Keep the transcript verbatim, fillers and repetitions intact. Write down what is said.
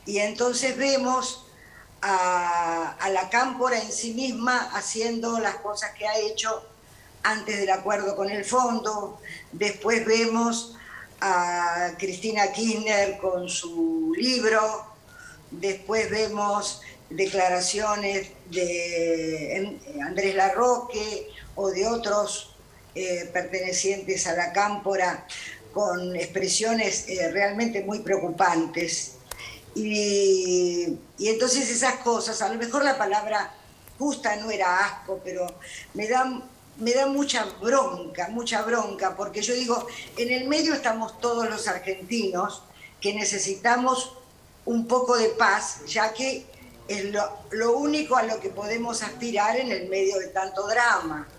Y entonces vemos a, a la Cámpora en sí misma haciendo las cosas que ha hecho antes del acuerdo con el fondo. Después vemos a Cristina Kirchner con su libro. Después vemos declaraciones de Andrés Larroque o de otros eh, pertenecientes a la Cámpora con expresiones eh, realmente muy preocupantes. Y, y entonces esas cosas, a lo mejor la palabra justa no era asco, pero me da, me da mucha bronca, mucha bronca, porque yo digo, en el medio estamos todos los argentinos que necesitamos un poco de paz, ya que es lo, lo único a lo que podemos aspirar en el medio de tanto drama.